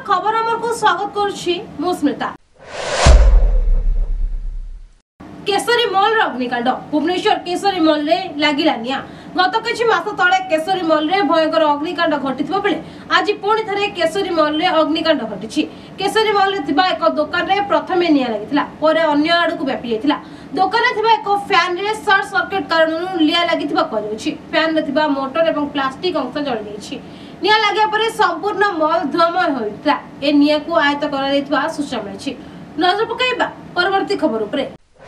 खबर अमर को स्वागत करुछि मु स्मिता। केसरी मॉल अग्निकांड भुवनेश्वर केसरी मॉल रे लागिला निया। गत किछि मास तळे केसरी मॉल रे भयंकर अग्निकांड घटिथिबा बेले आज पुणी थरे केसरी मॉल रे अग्निकांड घटिछि। केसरी मॉल रे थिबा एक दुकान रे प्रथमे निया लागिथिला, परे अन्य आडू को व्यापी जायथिला। दुकान रे थिबा एक फैन रे शॉर्ट सर्किट कारणनु लिया लागिथिबा कहउछि। फैन रे थिबा मोटर एवं प्लास्टिक अंश जळि दैछि। निया लागिया परे संपूर्ण मॉल धुआंमय होइता। ए निया को आयत्त करा दैथिबा सूचना मिलिछि। नजर पकाइबा परवर्ती खबर उपरे।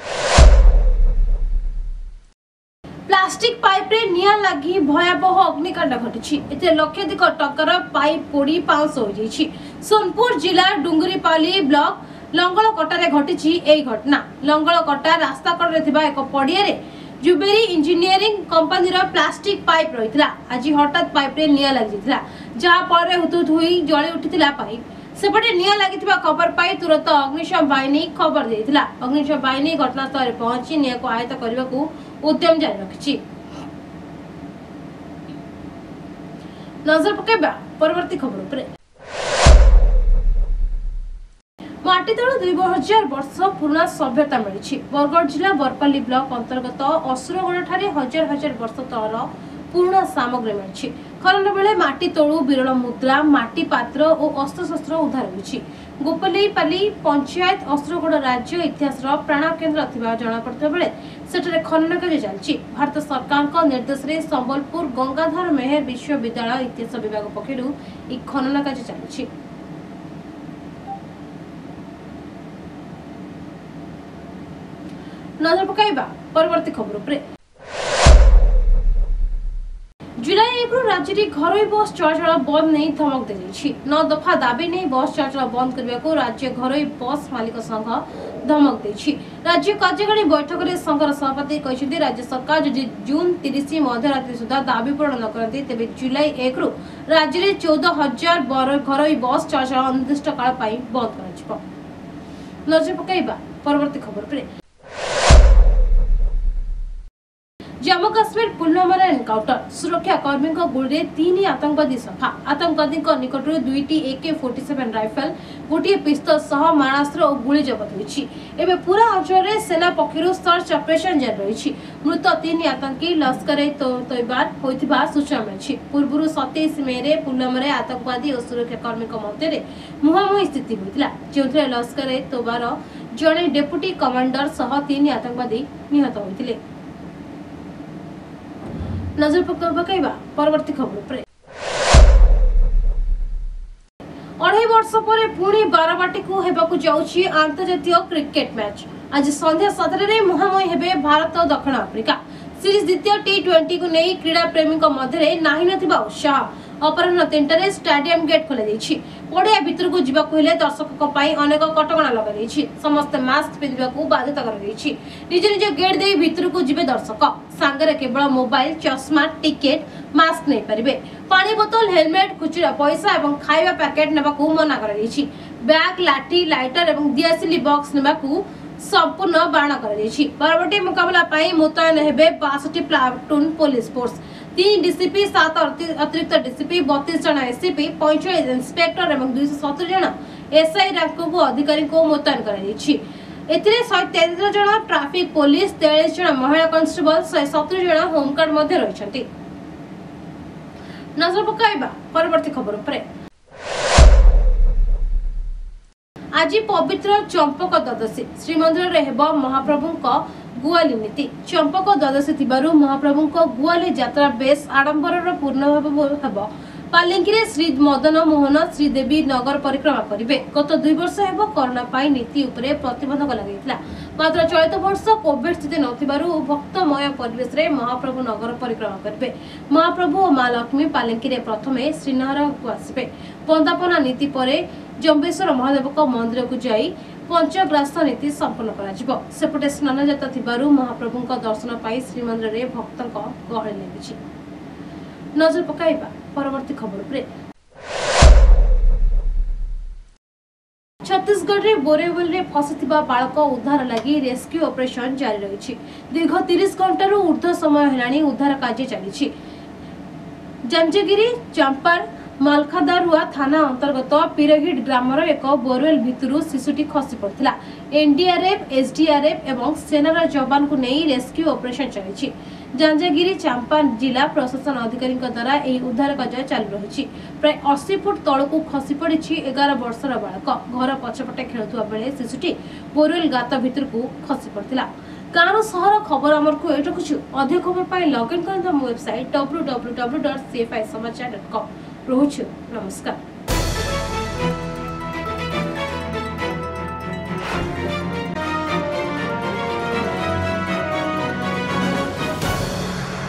प्लास्टिक पाइप रे निया लागी भयावह अग्निकांड घटिछि। एते लक्षाधिक टकर पाइप पोड़ी पाउस हो जाइछि। सोनपुर जिला डुंगरीपाली ब्लॉक लंगलकटा रे घटिछि एई घटना। लंगलकटा रास्ता कड़ रे थिबा एक पडिया रे जुबेरी इंजीनियरिंग कंपनी रो प्लास्टिक पाइप रहितला। आज हठात पाइप रे निया लागि जितला, जा पर रे हुतुत होई जळि उठितला पाइप। सेपटे निया लागिथिबा खबर पाई तुरंत अग्निशम बाहिनी खबर देइथिला। अग्निशम बाहिनी घटनास्थल रे पहुंची निया को आयत्त करबाकू उद्यम जारी रखिछि। नजर पकेबा परवर्ती खबर उपरे। माटीतल 2000 वर्ष पुराना सभ्यता मिली। बरगढ़ जिला बरपाली ब्लॉक अंतर्गत असुरगढ़ ठारे हजार हजार वर्ष तलर पुराना सामग्री मिली। खनन बेले माटी तलू विरल मुद्रा, माटी पात्र और अस्त्रशस्त्र उद्धार होइछि। गोपलेईपाली पंचायत असुरगढ़ राज्य इतिहास प्राण केन्द्र थिबा जणा पड़ता बेले सेठरे खनन कार्य चलछि। भारत सरकार को निर्देश रे संबलपुर गंगाधर मेहर विश्वविद्यालय इतिहास विभाग पक्षरु इ खनन कार्य चलछि। नजर पकाइबा परवर्ती खबर उपरे। जुलाई 1 राज्य में घरोई बस चलाचल बंद नहीं धमक दी। 9 दफा दाबी नहीं बस चलाचल बंद करने को राज्य घरोई बस मालिक संघ धमक देछि। राज्य कार्यकारिणी बैठक में संघर सभापति कहते राज्य सरकार यदि जून 30 मध्यरात्रि सुधा दाबी पूरण न करते तेज जुलाई 1 रु राज्य में 14,000 घरोई बस चलाचल अनिर्दिष्ट काल बंद कर। नजर पकाइबा परवर्ती खबर पर। जम्मू काश्मीर पुलवामा एनकाउंटर सुरक्षा कर्मी गुड़ी 3 आतंकवादी सफा। आतंकवादी निकट 2टी AK-47 राइफल, गोटे पिस्तल सह मारास्त्र और गुली जबत होइछि। एबे पूरा अंचल रे सेना पक्षरु सर्च ऑपरेशन जारी रहिछि। मृत 3 आतंकी लश्कर-ए-तोयबा होइथिबा सूचना मिलिछि। पूर्वरु 27 मई रे पुलवामा रे आतंकवादी और सुरक्षा कर्मी मध्य रे मुहांमुही स्थिति होइतिला, जेउथरे लश्कर-ए-तोयबार जणे डेप्यूटी कमांडर सह 3 आतंकवादी निहत होइतिले। नजर पकाइबा परवर्ती खबर पर। 2.5 वर्ष पर पुणी बारबाटी को हेबाकू जाउछि अंतर्जातीय क्रिकेट मैच। आज संध्या 7 रे मुहांमुही हेबे भारत और दक्षिण अफ्रीका। सीरीज द्वितीय T20 को नहीं क्रीड़ा प्रेमी मध्य नाही नथिबा उत्साह। अपराह्न 3 स्टेडियम गेट खोल पड़िया भितर को जीवा दर्शकों अनेक कटकणा लगे। समस्त मास्क पिंधा बाध्यता कर निज निज गेट दे भितर को जीवे दर्शक सांगरे केवल मोबाइल, चश्मा, टिकेट, मास्क नहीं पारे। पानी बोतल, हेलमेट, खुचरा पैसा और खाଇବା पैकेट नेबाकू मना कर। बैग, लाठी, लाइटर और दियासिली बॉक्स नेबाकू संपूर्ण बारण कर। परवर्ती मुकाबला मुतयन हेबे 62 प्लाटून पुलिस फोर्स, 3 DCP, 7 अतिरिक्त DCP, 32 जन SCP, 45 इंस्पेक्टर और 270 जन SI रैंक को अधिकारी को मुतयन कर। 133 जन ट्रैफिक पुलिस, 43 जन महिला कांस्टेबल, 170 जन होमगार्ड मध्य रहिछंती। नजर पकाइबा परवर्ती खबर पर। आज पवित्र चंपक द्वादशी श्रीमंदिर रे हेबो महाप्रभु को गुआली नीति। चंपक द्वादशी थिबारु महाप्रभु को गुआली यात्रा बेस आडंबर पूर्ण हेबो। पालिंकी रे श्री मदन मोहन श्रीदेवी नगर परिक्रमा करिवे। गत 2 वर्ष हेबो कोरोना पाई नीति उपरे प्रतिबंधक लगाइतला, मात्र चलित वर्ष कोविड स्थिति नथिबारु भक्तमय परिवेश रे महाप्रभु नगर परिक्रमा करिवे। महाप्रभु और मां लक्ष्मी पालिंकी रे प्रथमे श्रीनगर को आसिबे। वंदापना नीति परे जम्बेश्वर महादेव को मंदिर को जाई पंचग्रास नीति संपन्न करा। सेपटे स्नान जाता थिबारु महाप्रभु को दर्शन पाई श्रीमंदिर रे भक्तों गहଳି लागिछि। नजर पकाइबा परवर्ती खबर पर। छत्तीसगढ़ रे बोरेवल रे फसिथिबा बालक उद्धार लगी रेस्क्यू ऑपरेशन जारी रही। दीर्घ 30 घंटा ऊर्ध्व समय हेलाणी उद्धार कार्य चली। जंजगिरी, चंपार, मालखादारुआ थाना अंतर्गत पीरहिट ग्रामर एक बोरवेल भितरु शिशुटी खसी पड़ता। एनडीआरएफ, एसडीआरएफ एवं सेनार जवान को नहीं रेस्क्यू ऑपरेशन चली। जांजागिरी चांपा जिला प्रशासन अधिकारी द्वारा यह उद्धार कार्य चालू रही। प्राय 80 फुट तलू खसी पड़ी 11 वर्षर बालक घर पछपटे खेलुवा बेले शिशुटी बोरवेल गात भितर को खसी पड़ता। गाँव सहर खबर आमर को रखुचु। अधिक खबर लॉगिन कर वेबसाइट www.cfisamachar.com। रोहुछु नमस्कार।